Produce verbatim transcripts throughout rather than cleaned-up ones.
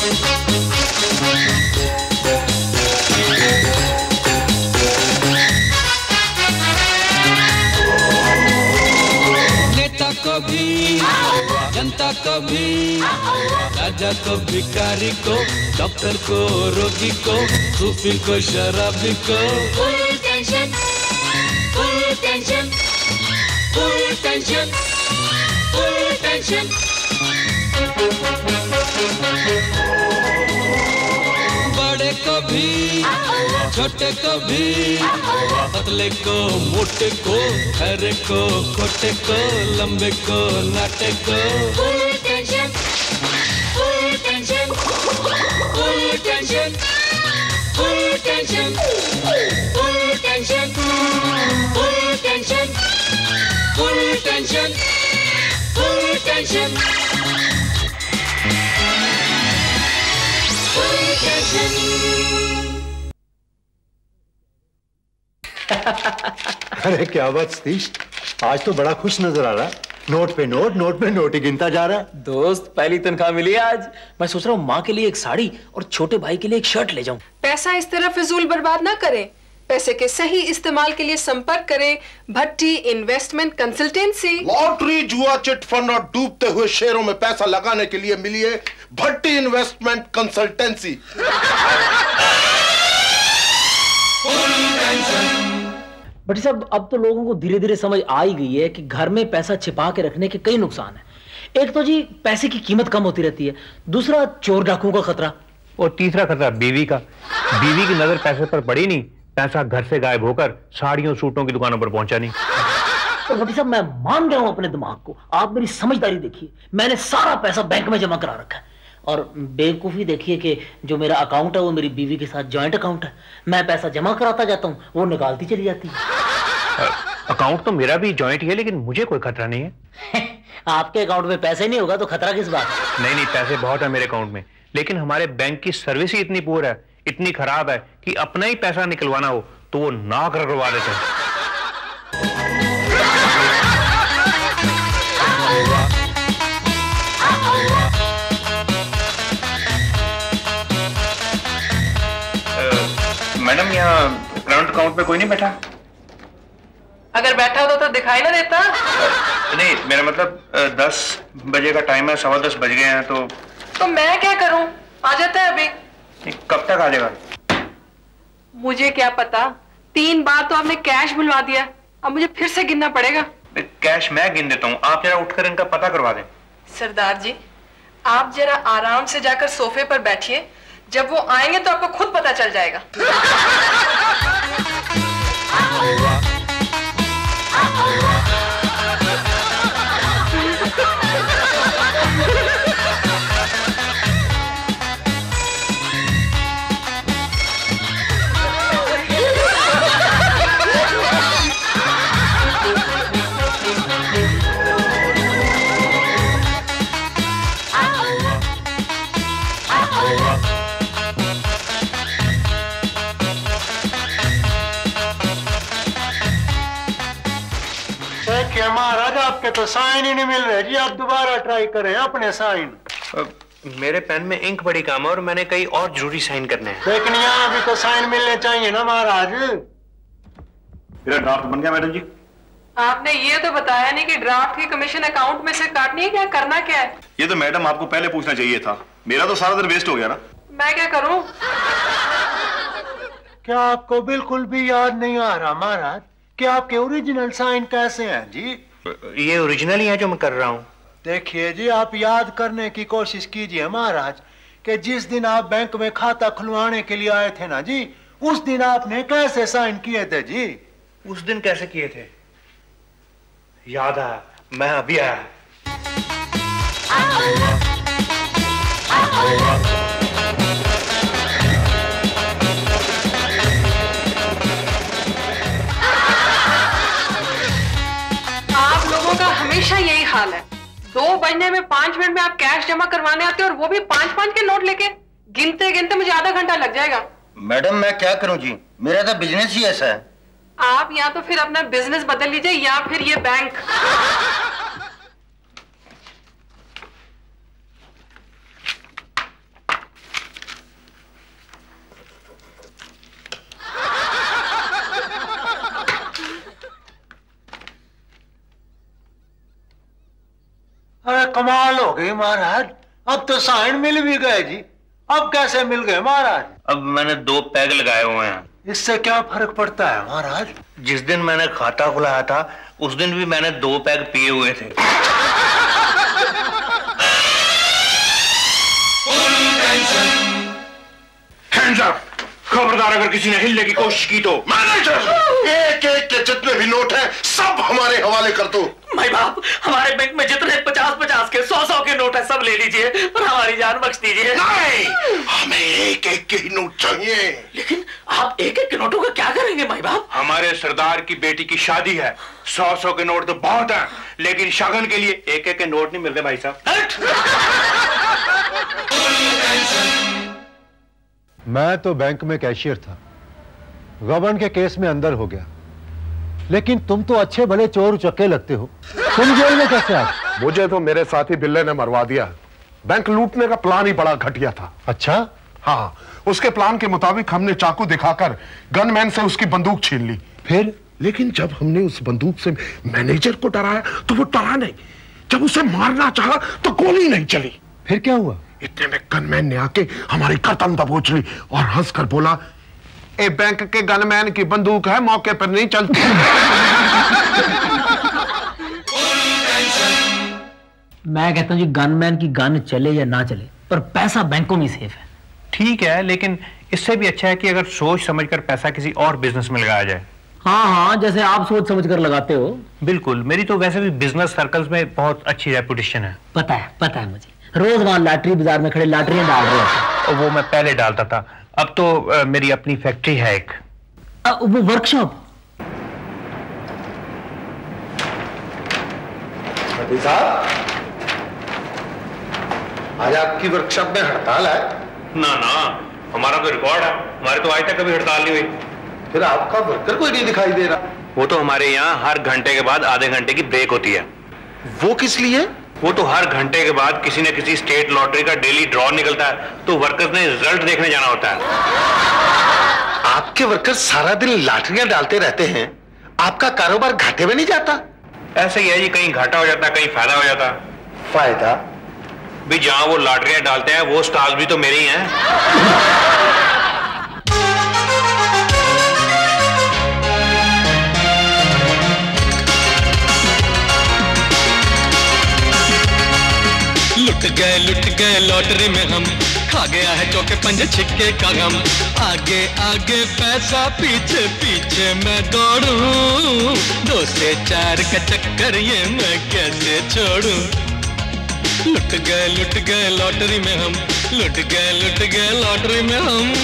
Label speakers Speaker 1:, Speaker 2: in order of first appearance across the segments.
Speaker 1: को भी जनता को भी, राजा को भिखारी को, डॉक्टर को रोगी को, सूफी को शराबी को। Full tension, full tension, full tension, full tension. बड़े को भी छोटे को भी, पतले को मोटे को, हरे को खोटे को, लंबे को नाटे को। Full tension, full tension, full tension, full tension, full tension, full tension, full tension, full tension, full tension.
Speaker 2: अरे क्या बात सतीश, आज तो बड़ा खुश नजर आ रहा है। नोट पे नोट, नोट पे नोट ही गिनता जा रहा है।
Speaker 3: दोस्त पहली तनख्वाह मिली आज। मैं सोच रहा हूँ माँ के लिए एक साड़ी और छोटे भाई के लिए एक शर्ट ले जाऊं।
Speaker 4: पैसा इस तरह फिजूल बर्बाद ना करें। पैसे के सही इस्तेमाल के लिए संपर्क करें भट्टी इन्वेस्टमेंट कंसल्टेंसी।
Speaker 5: लॉटरी, जुआ, चिट फंड और डूबते हुए शेयरों में पैसा लगाने के लिए मिलिए भट्टी इन्वेस्टमेंट कंसल्टेंसी।
Speaker 3: भट्टी साहब, अब तो लोगों को धीरे धीरे समझ आ ही गई है कि घर में पैसा छिपा के रखने के कई नुकसान हैं। एक तो जी पैसे की कीमत कम होती रहती है, दूसरा चोर डाकुओं का खतरा,
Speaker 6: और तीसरा खतरा बीवी का। बीवी की नजर पैसे पर पड़ी नहीं, पैसा घर से गायब होकर साड़ियों सूटों की दुकानों पर पहुंचा नहीं।
Speaker 3: तो भट्टी साहब, मैं मान गया हूं अपने दिमाग को। आप मेरी समझदारी देखिए, मैंने सारा पैसा बैंक में जमा करा रखा है। और बेवकूफी देखिए कि जो मेरा अकाउंट है वो मेरी बीवी के साथ जॉइंट अकाउंट है। मैं पैसा जमा कराता जाता हूँ, वो निकालती चली जाती है।
Speaker 6: अकाउंट तो मेरा भी जॉइंट ही है, लेकिन मुझे कोई खतरा नहीं है।
Speaker 3: आपके अकाउंट में पैसे नहीं होगा तो खतरा किस बात?
Speaker 6: नहीं नहीं, पैसे बहुत है मेरे अकाउंट में, लेकिन हमारे बैंक की सर्विस ही इतनी पुअर है, इतनी खराब है कि अपना ही पैसा निकलवाना हो तो वो नाक रगड़वा देते हैं। मैडम, यहाँ करंट अकाउंट में कोई नहीं बैठा?
Speaker 4: अगर बैठा होता तो दिखाई ना देता।
Speaker 6: नहीं, मेरा मतलब दस बजे का टाइम है, सवा दस बज गए हैं तो
Speaker 4: तो मैं क्या करूं? आ जाता है अभी।
Speaker 6: कब तक आ जाएगा?
Speaker 4: मुझे क्या पता, तीन बार तो आपने कैश बुलवा दिया, अब मुझे फिर से गिनना पड़ेगा।
Speaker 6: कैश मैं गिन देता हूँ, आप जरा उठकर इनका पता करवा दें।
Speaker 4: सरदार जी, आप जरा आराम से जाकर सोफे पर बैठिए, जब वो आएंगे तो आपको खुद पता चल जाएगा।
Speaker 2: महाराज, आपके तो साइन ही नहीं मिल रहे जी, आप दोबारा ट्राई करें अपने साइन।
Speaker 6: मेरे पेन में इंक बड़ी कम है और मैंने कई और जरूरी साइन करने हैं।
Speaker 2: लेकिन यहाँ भी तो साइन मिलने चाहिए ना महाराज।
Speaker 5: मेरा ड्राफ्ट बन गया मैडम जी।
Speaker 4: आपने ये तो बताया नहीं कि ड्राफ्ट की कमीशन अकाउंट में से काटनी है, क्या करना क्या है?
Speaker 5: ये तो मैडम आपको पहले पूछना चाहिए था, मेरा तो सारा दिन वेस्ट हो गया ना।
Speaker 4: मैं क्या करूं?
Speaker 2: क्या आपको बिल्कुल भी याद नहीं आ रहा महाराज कि आपके ओरिजिनल साइन कैसे हैं जी?
Speaker 6: ये ओरिजिनल ही है जो मैं कर रहा हूँ।
Speaker 2: देखिए जी, आप याद करने की कोशिश कीजिए महाराज कि जिस दिन आप बैंक में खाता खुलवाने के लिए आए थे ना जी, उस दिन आपने कैसे साइन किए थे जी?
Speaker 6: उस दिन कैसे किए थे? याद आया, मैं अभी आया।
Speaker 4: आप लोगों का हमेशा यही हाल है, दो बजने में पांच मिनट में आप कैश जमा करवाने आते हो और वो भी पांच पांच के नोट लेके। गिनते गिनते मुझे आधा घंटा लग जाएगा।
Speaker 7: मैडम मैं क्या करूं जी, मेरा तो बिजनेस ही ऐसा है।
Speaker 4: आप या तो फिर अपना बिजनेस बदल लीजिए या फिर ये बैंक।
Speaker 2: कमाल हो गई महाराज, अब तो साइन मिल भी गए जी। अब कैसे मिल गए महाराज?
Speaker 6: अब मैंने दो पैग लगाए हुए हैं।
Speaker 2: इससे क्या फर्क पड़ता है महाराज?
Speaker 6: जिस दिन मैंने खाता खुलाया था उस दिन भी मैंने दो पैग पिए हुए थे।
Speaker 5: Hands up! खबरदार अगर किसी ने हिलने की कोशिश की तो मैनेजर, एक एक के जितने भी नोट हैं सब हमारे हवाले कर दो।
Speaker 3: भाई बाप, हमारे बैंक में जितने पचास पचास के सौ सौ के नोट है सब ले लीजिए और हमारी जान बख्श दीजिए।
Speaker 5: नहीं, हमें एक एक के ही नोट चाहिए।
Speaker 3: लेकिन आप एक एक के नोटों का क्या करेंगे भाई बाप?
Speaker 6: हमारे सरदार की बेटी की शादी है, सौ सौ के नोट तो बहुत हैं, लेकिन शगन के लिए एक एक के नोट नहीं मिलते भाई साहब।
Speaker 2: मैं तो बैंक में कैशियर था, गबन के केस में अंदर हो गया, लेकिन तुम तो अच्छे भले चोर उचक्के लगते हो, तुम जेल में कैसे आ?
Speaker 5: मुझे तो मेरे साथी बिल्ले ने मरवा दिया। बैंक लूटने का प्लान ही बड़ा घटिया था।
Speaker 2: अच्छा?
Speaker 5: हाँ, उसके प्लान के मुताबिक हमने चाकू दिखाकर गनमैन से उसकी बंदूक छीन ली।
Speaker 2: फिर?
Speaker 5: लेकिन जब हमने उस बंदूक से मैनेजर को डराया तो वो डरा नहीं। जब उसे मारना चाहा तो गोली नहीं चली।
Speaker 2: फिर क्या हुआ?
Speaker 5: इतने में गनमैन ने आके हमारी गर्दन दबोच ली और हंसकर बोला, ए बैंक के गनमैन की बंदूक है, मौके पर नहीं चलती।
Speaker 3: मैं कहता हूँ जी, गनमैन की गन चले या ना चले, पर पैसा बैंकों में सेफ है।
Speaker 6: ठीक है, लेकिन इससे भी अच्छा है कि अगर सोच समझकर पैसा किसी और बिजनेस में लगाया जाए।
Speaker 3: हाँ हाँ, जैसे आप सोच समझकर लगाते हो।
Speaker 6: बिल्कुल, मेरी तो वैसे भी बिजनेस सर्कल्स में बहुत अच्छी रेपुटेशन है।
Speaker 3: पता है, पता है मुझे। रोज वहां लॉटरी बाजार में खड़े लॉटरियां डाल रहे होते।
Speaker 6: वो मैं पहले डालता था, अब तो आ, मेरी अपनी फैक्ट्री है एक।
Speaker 3: आ, वो वर्कशॉप।
Speaker 5: साहब, आज आपकी वर्कशॉप में हड़ताल है?
Speaker 6: ना ना, हमारा तो रिकॉर्ड है, हमारे तो आज तक कभी हड़ताल नहीं हुई।
Speaker 5: फिर आपका वर्कर कोई नहीं दिखाई दे रहा।
Speaker 6: वो तो हमारे यहाँ हर घंटे के बाद आधे घंटे की ब्रेक होती है।
Speaker 5: वो किस लिए?
Speaker 6: वो तो हर घंटे के बाद किसी न किसी स्टेट लॉटरी का डेली ड्रॉ निकलता है, तो वर्कर्स ने रिजल्ट देखने जाना होता है।
Speaker 5: आपके वर्कर्स सारा दिन लॉटरियां डालते रहते हैं, आपका कारोबार घाटे में नहीं जाता?
Speaker 6: ऐसे ही है जी, कहीं घाटा हो जाता है, कहीं फायदा हो जाता है।
Speaker 5: फायदा?
Speaker 6: भी जहां वो लॉटरियां डालते हैं वो स्टॉल्स भी तो मेरे ही हैं।
Speaker 1: लुट गए लुट गए लॉटरी में हम, खा गया है चौके पंजे छिक्के का गम। आगे आगे पैसा, पीछे पीछे मैं दौड़ूं, दो से चार का चक्कर ये मैं कैसे छोड़ूं। लुट गए लुट गए लॉटरी में हम, लुट गए लुट गए लॉटरी में हम।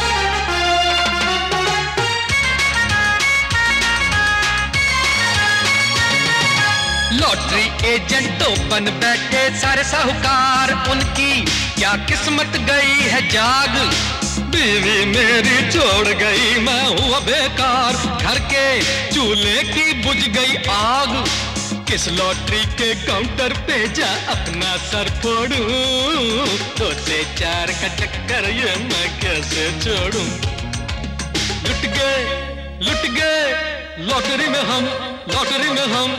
Speaker 1: लॉटरी एजेंटों बन बैठे सारे साहूकार, उनकी क्या किस्मत गई है जाग। बीवी मेरी छोड़ गई, मैं हुआ बेकार, घर के चूल्हे की बुझ गई आग। किस लॉटरी के काउंटर पे जा अपना सर फोड़ूं, दो से चार का चक्कर ये मैं कैसे छोड़ूं। लुट गए लुट गए लॉटरी में हम, लॉटरी में हम।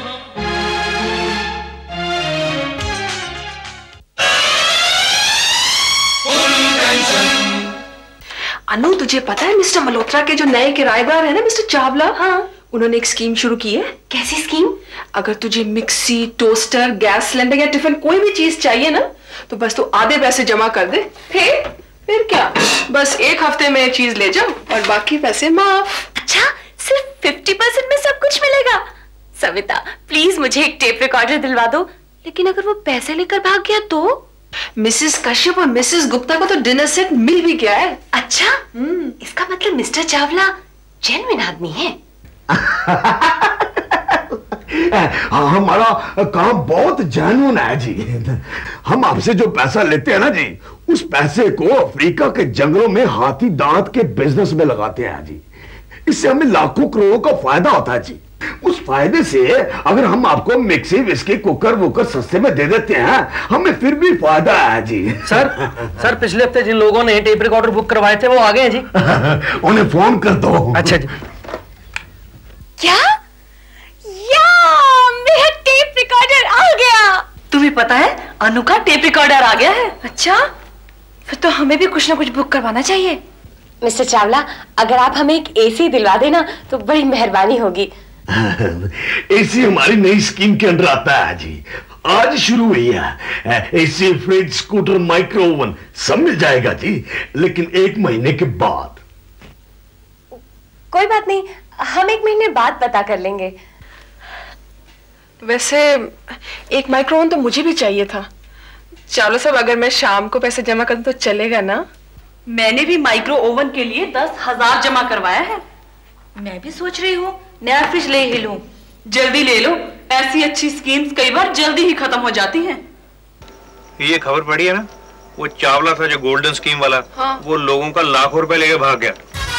Speaker 4: अनु, तुझे पता है मिस्टर मल्होत्रा के जो नए किराएदार है ना, मिस्टर चावला, हाँ, उन्होंने एक स्कीम शुरू की है। कैसी स्कीम? अगर तुझे मिक्सी, टोस्टर, गैस सिलेंडर या टिफिन कोई भी चीज चाहिए ना, तो बस तू आधे पैसे जमा कर दे, फिर फिर क्या, बस एक हफ्ते में चीज ले जाओ और बाकी पैसे माफ।
Speaker 8: अच्छा, सिर्फ फिफ्टी परसेंट में सब कुछ मिलेगा? सविता, प्लीज मुझे एक टेप रिकॉर्डर दिलवा दो। लेकिन अगर वो पैसे लेकर भाग गया तो?
Speaker 4: मिसेस कश्यप और मिसेस गुप्ता को तो डिनर सेट मिल भी गया है।
Speaker 8: अच्छा, इसका मतलब मिस्टर चावला जेन्युइन आदमी है।
Speaker 9: हमारा काम बहुत जेन्युइन है जी। हम आपसे जो पैसा लेते हैं ना जी, उस पैसे को अफ्रीका के जंगलों में हाथी दांत के बिजनेस में लगाते हैं जी। इससे हमें लाखों करोड़ों का फायदा होता है जी। उस फायदे से अगर हम आपको मिक्सी, विस्की, कुकर वुकर सस्ते में दे देते हैं, हमें फिर भी फायदा है जी।
Speaker 3: सर सर पिछले हफ्ते जिन लोगों ने टेप रिकॉर्डर बुक करवाए थे वो आ गए हैं जी।
Speaker 9: उन्हें फोन कर दो।
Speaker 3: अच्छा जी।
Speaker 8: क्या? या, मेरा टेप रिकॉर्डर आ गया।
Speaker 4: तुम्हें पता है
Speaker 8: अनु का टेप रिकॉर्डर आ गया है। अच्छा, फिर तो हमें भी कुछ ना कुछ बुक करवाना चाहिए।
Speaker 10: मिस्टर चावला, अगर आप हमें एक एसी दिलवा देना तो बड़ी मेहरबानी होगी।
Speaker 9: एसी हमारी नई स्कीम के अंदर आता है जी, आज शुरू हुई है। AC, fridge, scooter, micro oven सब मिल जाएगा जी, लेकिन एक महीने के बाद।
Speaker 10: कोई बात नहीं, हम एक महीने बाद पता कर लेंगे।
Speaker 4: वैसे एक माइक्रो ओवन तो मुझे भी चाहिए था। चावला साहब, अगर मैं शाम को पैसे जमा कर दूं तो चलेगा ना?
Speaker 8: मैंने भी माइक्रो ओवन के लिए दस हजार जमा करवाया है। मैं भी सोच रही हूँ नया फ्रिज ले ही लूं। जल्दी ले लो, ऐसी अच्छी स्कीम्स कई बार जल्दी ही खत्म हो जाती हैं।
Speaker 6: ये खबर पड़ी है ना, वो चावला था जो गोल्डन स्कीम वाला, हाँ। वो लोगों का लाखों रुपए लेके भाग गया।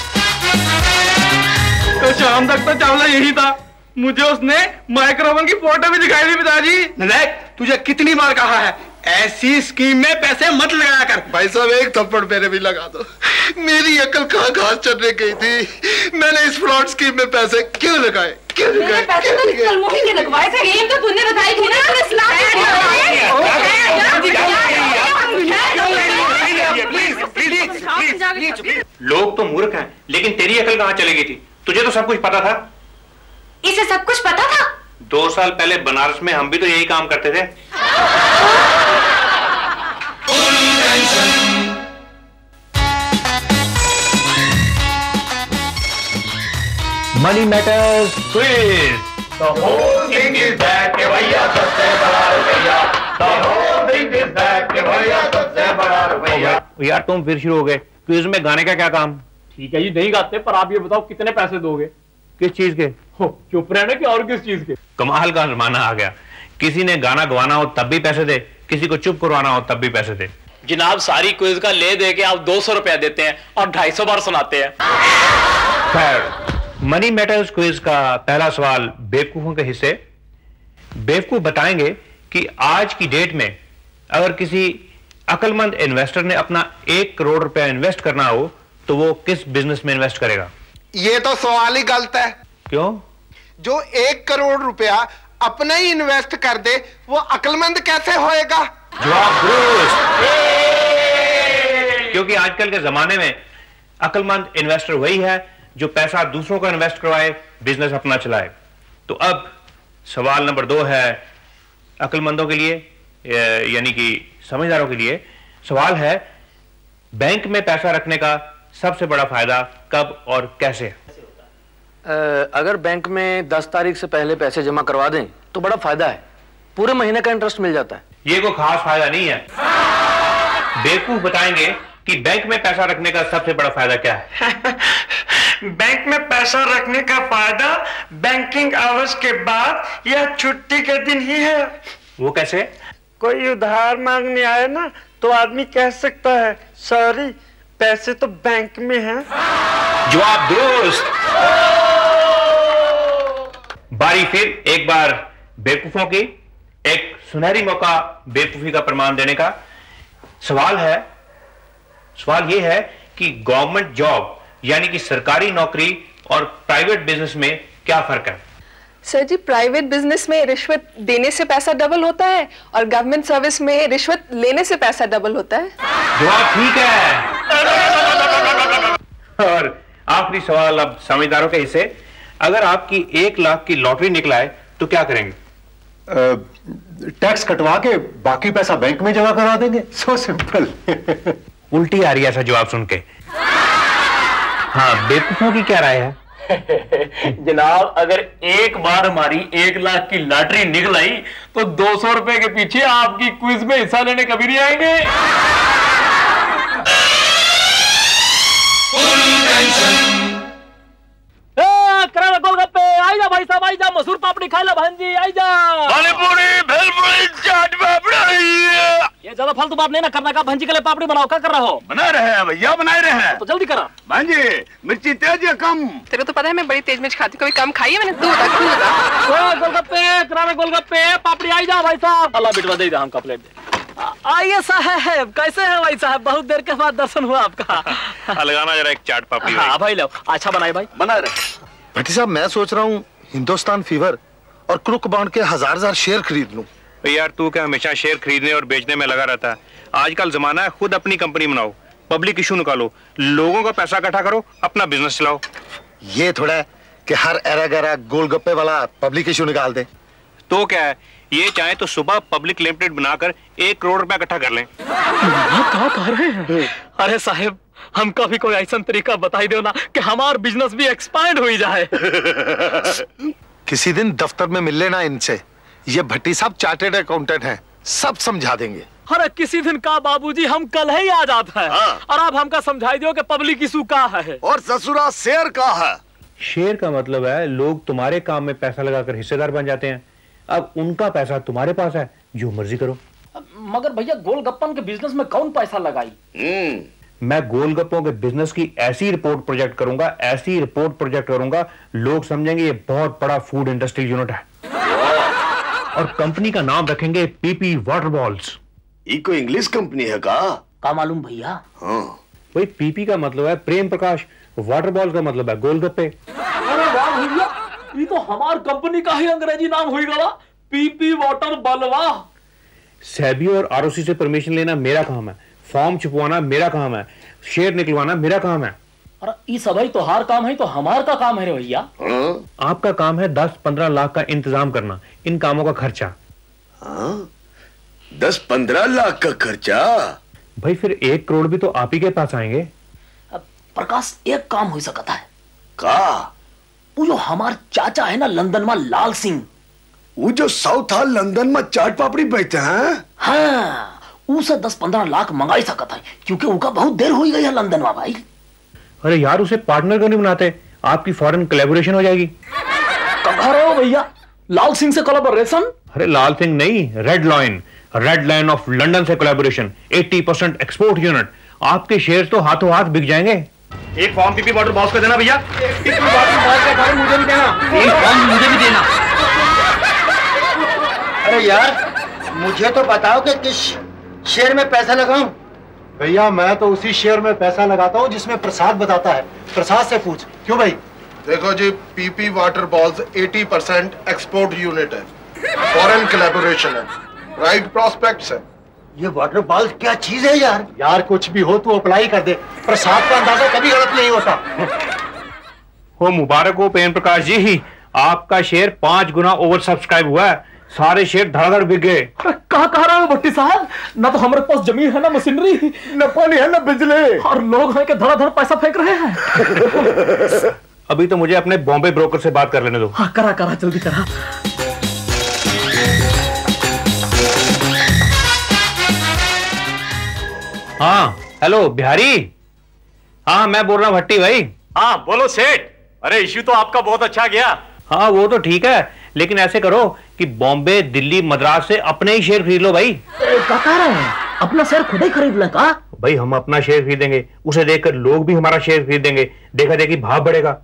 Speaker 11: तो शाम तक तो चावला यही था, मुझे उसने माइक्रो ओवन की फोटो भी दिखाई दी। पिताजी,
Speaker 12: नलायक, तुझे कितनी बार कहा है ऐसी स्कीम में पैसे मत लगाया कर।
Speaker 5: भाई साहब, एक थप्पड़ मेरे भी लगा दो। मेरी अकल कहाँ घास चढ़ने गई थी। मैंने इस फ्रॉड स्कीम में पैसे क्यों लगाए क्यों लगाए
Speaker 8: पैसे तो कलमोही के लगवाए थे। स्कीम तो तूने बताई थी ना।
Speaker 6: लोग तो मूर्ख हैं, लेकिन तेरी अकल कहाँ चली गई थी? तुझे तो सब कुछ पता था।
Speaker 8: इसे सब कुछ पता था?
Speaker 6: दो साल पहले बनारस में हम भी तो यही काम करते थे।
Speaker 2: Money matters
Speaker 9: quiz. The whole thing is that के भैया सबसे बड़ा रुपया। The whole thing is that के भैया सबसे बड़ा रुपया।
Speaker 6: यार तुम फिर शुरू हो गए। क्विज में गाने का क्या काम?
Speaker 11: ठीक है जी, नहीं गाते, पर आप ये बताओ कितने पैसे दोगे?
Speaker 6: किस चीज के?
Speaker 11: हो, चुप रहना कि और किस चीज के?
Speaker 6: कमाल का जमाना आ गया, किसी ने गाना गवाना हो तब भी पैसे दे, किसी को चुप करवाना हो तब भी पैसे दे।
Speaker 11: जनाब, सारी क्विज का ले दे के आप दो सौ रुपया देते हैं और ढाई सौ बार सुनाते हैं।
Speaker 6: खैर, मनी मैटर्स क्विज का पहला सवाल बेवकूफों के हिस्से। बेवकूफ बताएंगे कि आज की डेट में अगर किसी अक्लमंद इन्वेस्टर ने अपना एक करोड़ रुपया इन्वेस्ट करना हो तो वो किस बिजनेस में इन्वेस्ट करेगा?
Speaker 12: ये तो सवाल ही गलत है।
Speaker 6: क्यों?
Speaker 12: जो एक करोड़ रुपया अपना ही इन्वेस्ट कर दे वो अक्लमंद कैसे होएगा?
Speaker 6: जवाब दुरुस्त। क्योंकि आजकल के जमाने में अक्लमंद इन्वेस्टर वही है जो पैसा दूसरों को इन्वेस्ट करवाए, बिजनेस अपना चलाए। तो अब सवाल नंबर दो है अक्लमंदों के लिए, यानी कि समझदारों के लिए। सवाल है, बैंक में पैसा रखने का सबसे बड़ा फायदा कब और कैसे?
Speaker 13: अगर बैंक में दस तारीख से पहले पैसे जमा करवा दें तो बड़ा फायदा है, पूरे महीने का इंटरेस्ट मिल जाता है।
Speaker 6: ये कोई खास फायदा नहीं है। बेवकूफ बताएंगे कि बैंक में पैसा रखने का सबसे बड़ा फायदा क्या है?
Speaker 11: बैंक में पैसा रखने का फायदा बैंकिंग आवर्स के बाद या छुट्टी के दिन ही है।
Speaker 6: वो कैसे?
Speaker 11: कोई उधार मांगने आए ना तो आदमी कह सकता है, सॉरी पैसे तो बैंक में हैं।
Speaker 6: जवाब दुरुस्त। बारी फिर एक बार बेवकूफों की, एक सुनहरी मौका बेवकूफी का प्रमाण देने का। सवाल है सवाल यह है कि गवर्नमेंट जॉब यानी कि सरकारी नौकरी और प्राइवेट बिजनेस में क्या फर्क है?
Speaker 4: सर जी, प्राइवेट बिजनेस में रिश्वत देने से पैसा डबल होता है और गवर्नमेंट सर्विस में रिश्वत लेने से पैसा डबल होता है।
Speaker 6: जवाब ठीक है। और आखिरी सवाल अब समझदारों के हिस्से। अगर आपकी एक लाख की लॉटरी निकलाए तो क्या करेंगे?
Speaker 2: टैक्स कटवा के बाकी पैसा बैंक में जमा करा देंगे। So simple.
Speaker 6: उल्टी आ रही है ऐसा जवाब सुन के। हाँ, बेवकूफों की क्या राय है?
Speaker 11: जनाब, अगर एक बार हमारी एक लाख की लॉटरी निकल आई तो दो सौ रुपए के पीछे आपकी क्विज में हिस्सा लेने कभी नहीं आएंगे।
Speaker 14: कराना गोलगप्पे, आई जा भाई साहब, आई जा, मसूर पापड़ी खा ला भांजी, आई जा।
Speaker 9: पानी पूरी, भेलपूरी, चाट पापड़ी।
Speaker 14: ये ज्यादा फालतू बात नहीं ना करना का, भांजी के लिए पापड़ी बनाओ। क्या कर रहा हो?
Speaker 9: बना रहे हैं भैया, बना रहे हैं।
Speaker 14: तो जल्दी करा।
Speaker 9: भांजी, मिर्ची तेज या कम?
Speaker 4: तेरे तो पता है मैं बड़ी तेज मिर्च खाती हूँ, कभी कम खाई है मैंने? तू बता, तू बता।
Speaker 14: गोलगप्पे, कराना गोलगप्पे, पापड़ी, आई जा भाई साहब। अल्लाह बिटवा दे हम का प्लेट दे। आइए साहब, कैसे हैं भाई साहब? बहुत देर के बाद दर्शन हुआ आपका।
Speaker 6: लगाना जरा एक चाट पापड़ी।
Speaker 14: हाँ भाई लो, अच्छा बनाए भाई।
Speaker 13: बना रहे।
Speaker 5: भट्टी साहब, मैं सोच रहा हूँ हिंदुस्तान फीवर और क्रुक बॉन्ड के हजार हजार शेयर खरीद लूं।
Speaker 6: यार तू क्या हमेशा शेयर खरीदने और बेचने में लगा रहता है? आजकल जमाना है, खुद अपनी कंपनी बनाओ, पब्लिक इशू निकालो, लोगों का पैसा इकट्ठा करो, अपना बिजनेस चलाओ।
Speaker 5: ये थोड़ा है कि हर एरा गैरा गोलगप्पे वाला पब्लिक इशू निकाल दे।
Speaker 6: तो क्या है, ये चाहे तो सुबह पब्लिक लिमिटेड बनाकर एक करोड़ रुपया इकट्ठा कर लें।
Speaker 14: क्या कह रहे हैं? अरे साहब, हमका भी कोई ऐसा तरीका बताई दो ना कि हमारा बिजनेस भी एक्सपांड हो जाए।
Speaker 12: किसी दिन दफ्तर में मिल लेना इनसे, ये भट्टी साहब चार्टेड अकाउंटेंट हैं, सब समझा देंगे।
Speaker 14: अरे किसी दिन का बाबूजी, हम कल ही आ जाते हैं। हाँ। और आप हमका समझाई दो कि पब्लिक इशू का है
Speaker 9: और ससुरा शेयर का है।
Speaker 6: शेयर का मतलब है लोग तुम्हारे काम में पैसा लगाकर हिस्सेदार बन जाते हैं। अब उनका पैसा तुम्हारे पास है, जो मर्जी करो।
Speaker 13: मगर भैया गोलगप्पन के बिजनेस में कौन पैसा लगाई?
Speaker 6: मैं गोलगप्पों के बिजनेस की ऐसी रिपोर्ट प्रोजेक्ट करूंगा, ऐसी रिपोर्ट प्रोजेक्ट करूंगा, लोग समझेंगे ये बहुत बड़ा फूड इंडस्ट्री यूनिट है। और कंपनी का नाम रखेंगे पीपी वाटर बॉल्स।
Speaker 9: ये कोई इंग्लिश कंपनी है का?
Speaker 3: का मालूम भैया?
Speaker 9: हाँ।
Speaker 6: वही पीपी का मतलब है प्रेम प्रकाश, वाटर बॉल का मतलब है गोलगप्पे।
Speaker 14: अरे वाह भैया, ये तो हमार कंपनी का ही अंग्रेजी नाम हुई गया, पीपी वाटर बलवा।
Speaker 6: सेबी और आरओसी से परमिशन लेना मेरा काम है, फॉर्म छुपवाना मेरा काम है, शेयर निकलवाना मेरा काम है।
Speaker 13: अरे ये सभी तो हार काम है, तो हमार का काम है रे भैया।
Speaker 6: आपका काम है दस पंद्रह लाख का इंतजाम करना, इन कामों का खर्चा।
Speaker 9: हाँ? दस पंद्रह लाख का खर्चा?
Speaker 6: भाई फिर एक करोड़ भी तो आप ही के पास आएंगे।
Speaker 3: प्रकाश, एक काम हो सकता है
Speaker 9: का?
Speaker 3: वो जो हमार चाचा है ना लंदन में, लाल सिंह,
Speaker 9: वो जो साउथ हाल लंदन में चाट पापड़ी बेचते हैं।
Speaker 3: हाँ, उसे दस पंद्रह लाख मंगाई सकता है, क्योंकि उनका बहुत देर हो गई है लंदन में भाई।
Speaker 6: अरे यार, उसे पार्टनर क्यों नहीं बनाते? आपकी फॉरेन कोलैबोरेशन हो जाएगी।
Speaker 13: कहा रहे हो भैया, लाल सिंह से कोलैबोरेशन?
Speaker 6: अरे लाल सिंह नहीं, red line, red line of London से कोलैबोरेशन, अस्सी परसेंट एक्सपोर्ट यूनिट। आपके शेयर तो हाथों हाथ बिक जाएंगे।
Speaker 11: एक फॉर्म पीपी वाटर बॉक्स का देना भैया।
Speaker 14: पीपी वाटर बॉक्स का फॉर्म मुझे भी देना।
Speaker 7: एक फॉर्म मुझे भी देना। अरे यार, मुझे तो बताओ कि किस शेयर में पैसा लगाऊं?
Speaker 2: भैया मैं तो उसी शेयर में पैसा लगाता हूँ जिसमें प्रसाद बताता है। प्रसाद से पूछ। क्यों भाई?
Speaker 12: देखो जी, पीपी वाटर बॉल्स अस्सी परसेंट एक्सपोर्ट यूनिट है, फॉरेन कोलैबोरेशन है, राइट प्रॉस्पेक्ट्स है।
Speaker 7: ये वाटर बॉल्स क्या चीज है यार?
Speaker 2: यार कुछ भी हो तो अप्लाई कर दे, प्रसाद का अंदाजा कभी गलत नहीं होता।
Speaker 6: हो मुबारक हो प्रेम प्रकाश जी, आपका शेयर पांच गुना ओवर सब्सक्राइब हुआ है, सारे शेयर धड़ाधड़ बिक गए।
Speaker 14: कहा कह रहे हो भट्टी साहब? ना तो हमारे पास जमीन है, ना मशीनरी,
Speaker 9: न पानी है, न बिजली,
Speaker 14: और लोग हैं कि धड़ाधड़ पैसा फेंक रहे हैं।
Speaker 6: अभी तो मुझे अपने बॉम्बे ब्रोकर से बात कर लेने दो।
Speaker 14: हाँ करा करा, जल्दी करा।
Speaker 6: हाँ हेलो बिहारी। हाँ मैं बोल रहा हूँ भट्टी भाई।
Speaker 11: हाँ बोलो सेठ। अरे इश्यू तो आपका बहुत अच्छा गया।
Speaker 6: हाँ वो तो ठीक है, लेकिन ऐसे करो कि बॉम्बे दिल्ली मद्रास से अपने ही शेयर खरीद लो भाई।
Speaker 3: क्या कह रहे हैं? अपना शेयर खुद ही खरीद लें का?
Speaker 6: भाई हम अपना शेयर खरीदेंगे, उसे देखकर लोग भी हमारा शेयर खरीदेंगे, देखा देखी भाव बढ़ेगा।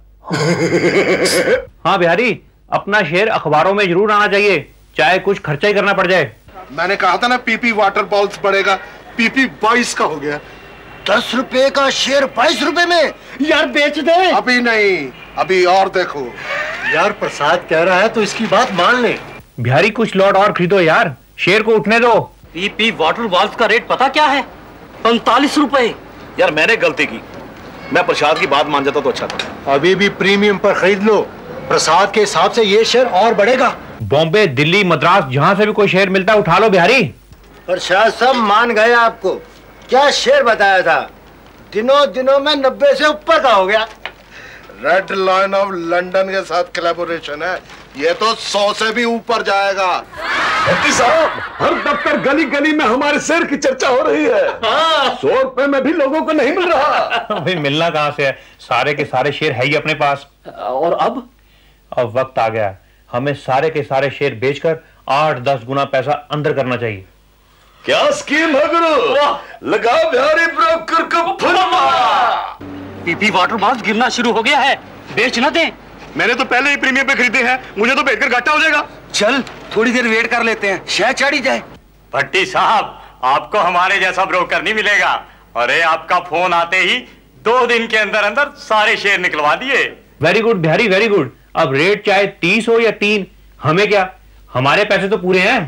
Speaker 6: हाँ बिहारी, अपना शेयर अखबारों में जरूर आना चाहिए, चाहे कुछ खर्चा ही करना पड़ जाए।
Speaker 12: मैंने कहा था ना पीपी वाटर बॉल्स बढ़ेगा, पीपी बाईस का हो गया।
Speaker 7: दस रुपए का शेयर बाईस रुपए में? यार बेच दे।
Speaker 12: अभी नहीं, अभी और देखो।
Speaker 2: यार प्रसाद कह रहा है तो इसकी बात मान ले।
Speaker 6: बिहारी कुछ लॉट और खरीदो यार, शेयर को उठने दो।
Speaker 13: पीपी वाटर बॉल्स का रेट पता क्या है? पैंतालीस रुपए।
Speaker 11: यार मैंने गलती की, मैं प्रसाद की बात मान जाता तो अच्छा था।
Speaker 2: अभी भी प्रीमियम पर खरीद लो, प्रसाद के हिसाब से ये शेयर और बढ़ेगा।
Speaker 6: बॉम्बे दिल्ली मद्रास जहां से भी कोई शेयर मिलता है उठा लो बिहारी।
Speaker 7: प्रसाद सब मान गए आपको। क्या शेयर बताया था? दिनों दिनों में नब्बे से ऊपर का हो गया।
Speaker 12: रेड लाइन ऑफ लंदन के साथ कोलैबोरेशन है, ये तो सौ से भी ऊपर जाएगा।
Speaker 9: भट्टी साहब, हर दफ्तर गली गली में हमारे शेयर की चर्चा हो रही है। हाँ। सौ रुपए में भी लोगों को नहीं मिल रहा।
Speaker 6: भाई मिलना कहां से है, सारे के सारे शेयर है ही अपने पास।
Speaker 13: और अब
Speaker 6: अब वक्त आ गया, हमें सारे के सारे शेयर बेचकर आठ दस गुना पैसा अंदर करना चाहिए।
Speaker 9: क्या स्कीम है गुरु? लगाओ बिहारी ब्रोकर को फुलवा।
Speaker 13: पीपी वाटर बॉल्स गिरना शुरू हो गया है, बेच ना दे।
Speaker 11: मैंने तो पहले ही प्रीमियम पे खरीदे हैं, मुझे तो बेचकर घाटा हो जाएगा।
Speaker 7: चल थोड़ी देर वेट कर लेते हैं, शायद चढ़ी जाए।
Speaker 11: भट्टी साहब, आपको हमारे जैसा ब्रोकर नहीं मिलेगा। अरे आपका फोन आते ही दो दिन के अंदर अंदर सारे शेयर निकलवा दिए।
Speaker 6: Very good Bihari, very good. अब रेट चाहे तीस हो या तीन, हमें क्या, हमारे पैसे तो पूरे हैं।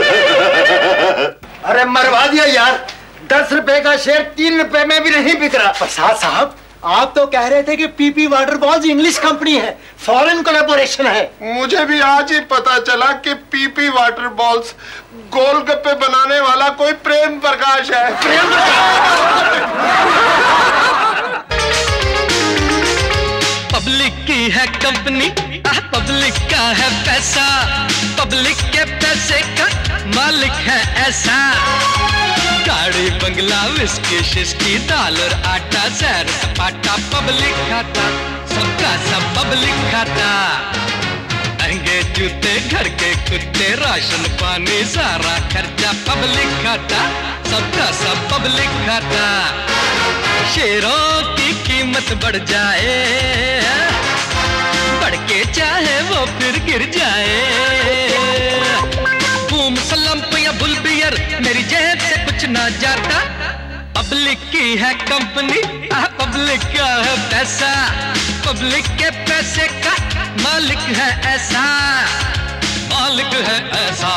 Speaker 7: अरे मरवा दिया यार, दस रुपए का शेयर तीन रुपए में भी नहीं बिक रहा।
Speaker 15: प्रसाद साहब, आप तो कह रहे थे कि PP water balls English company है, फॉरेन कोलैबोरेशन है।
Speaker 12: मुझे भी आज ही पता चला कि पीपी वाटर बॉल्स गोलगप्पे बनाने वाला कोई प्रेम प्रकाश है। प्रेम
Speaker 1: पब्लिक की है कंपनी, पब्लिक का है पैसा, पब्लिक के पैसे का मालिक है ऐसा। गाड़ी बंगला विस्की शिस्की दाल और आटा सैर सपाटा पब्लिक खाता, सबका सब पब्लिक खाता। महंगे जूते घर के कुत्ते राशन पानी सारा खर्चा पब्लिक खाता, सबका सब पब्लिक खाता। शेरों की कीमत बढ़ जाए, बढ़ के चाहे वो फिर गिर जाए। बूम सलम्प या बुल बियर मेरी जेब से कुछ ना जाता। पब्लिक की है कंपनी, पब्लिक का है पैसा, पब्लिक के पैसे का मालिक है ऐसा, मालिक है ऐसा।